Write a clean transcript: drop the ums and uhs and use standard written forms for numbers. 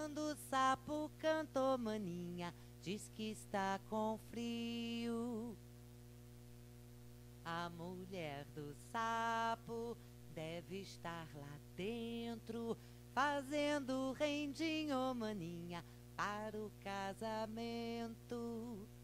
Quando o sapo cantou, maninha, diz que está com frio. A mulher do sapo deve estar lá dentro, fazendo rendinho, maninha, para o casamento.